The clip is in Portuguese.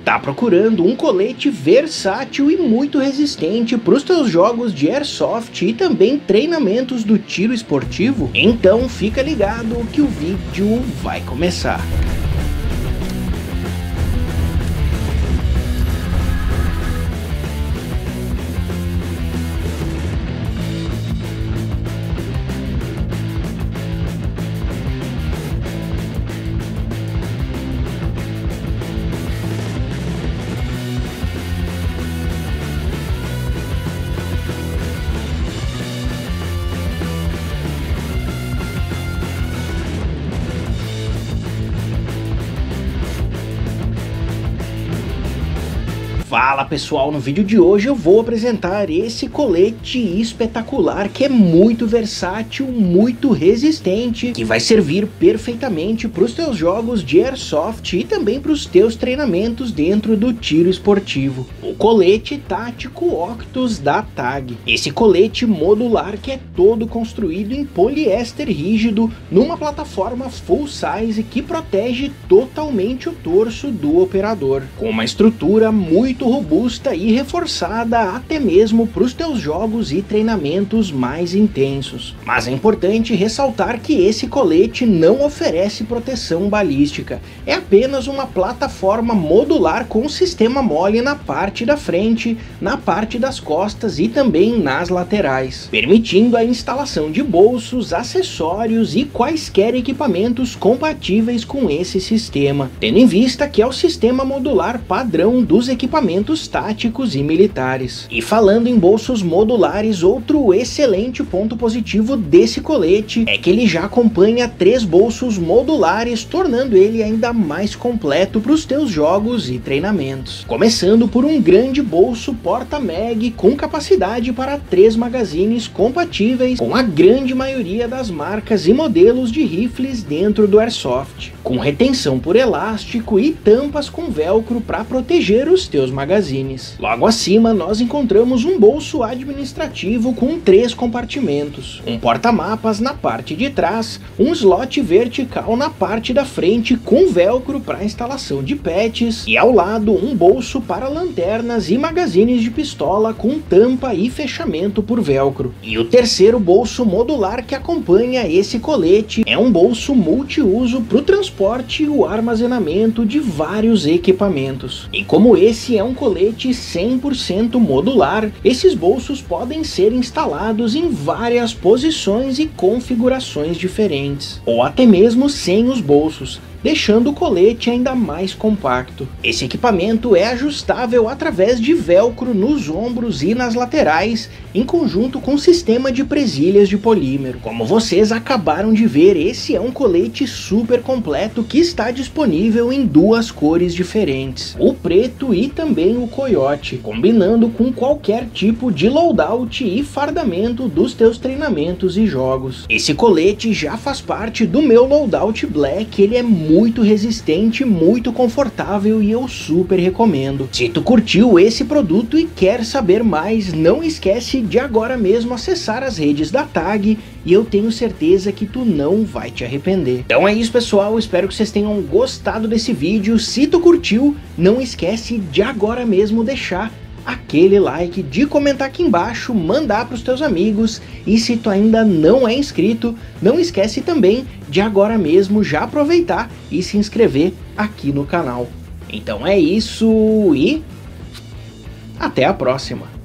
Tá procurando um colete versátil e muito resistente para os teus jogos de Airsoft e também treinamentos do tiro esportivo? Então fica ligado que o vídeo vai começar. Fala pessoal, no vídeo de hoje eu vou apresentar esse colete espetacular que é muito versátil, muito resistente, que vai servir perfeitamente para os teus jogos de Airsoft e também para os teus treinamentos dentro do tiro esportivo. O colete tático Octus da TAG. Esse colete modular que é todo construído em poliéster rígido numa plataforma full size que protege totalmente o torso do operador, com uma estrutura muito robusta e reforçada até mesmo para os teus jogos e treinamentos mais intensos. Mas é importante ressaltar que esse colete não oferece proteção balística, é apenas uma plataforma modular com sistema mole na parte da frente, na parte das costas e também nas laterais, permitindo a instalação de bolsos, acessórios e quaisquer equipamentos compatíveis com esse sistema, tendo em vista que é o sistema modular padrão dos equipamentos táticos e militares. E falando em bolsos modulares, outro excelente ponto positivo desse colete é que ele já acompanha 3 bolsos modulares, tornando ele ainda mais completo para os teus jogos e treinamentos. Começando por um grande bolso porta-mag com capacidade para 3 magazines compatíveis com a grande maioria das marcas e modelos de rifles dentro do Airsoft, com retenção por elástico e tampas com velcro para proteger os teus magazines. Logo acima nós encontramos um bolso administrativo com 3 compartimentos, um porta-mapas na parte de trás, um slot vertical na parte da frente com velcro para instalação de patches e ao lado um bolso para lanternas e magazines de pistola com tampa e fechamento por velcro. E o terceiro bolso modular que acompanha esse colete é um bolso multiuso para o transporte e o armazenamento de vários equipamentos. E como esse é um colete 100% modular, esses bolsos podem ser instalados em várias posições e configurações diferentes, ou até mesmo sem os bolsos, deixando o colete ainda mais compacto. Esse equipamento é ajustável através de velcro nos ombros e nas laterais, em conjunto com o sistema de presilhas de polímero. Como vocês acabaram de ver, esse é um colete super completo que está disponível em 2 cores diferentes, o preto e também o coiote, combinando com qualquer tipo de loadout e fardamento dos teus treinamentos e jogos. Esse colete já faz parte do meu loadout black, ele é muito resistente, muito confortável e eu super recomendo. Se tu curtiu esse produto e quer saber mais, não esquece de agora mesmo acessar as redes da TAG e eu tenho certeza que tu não vai te arrepender. Então é isso pessoal, espero que vocês tenham gostado desse vídeo. Se tu curtiu, não esquece de agora mesmo deixar aquele like, de comentar aqui embaixo, mandar para os teus amigos e se tu ainda não é inscrito, não esquece também de agora mesmo já aproveitar e se inscrever aqui no canal. Então é isso e até a próxima!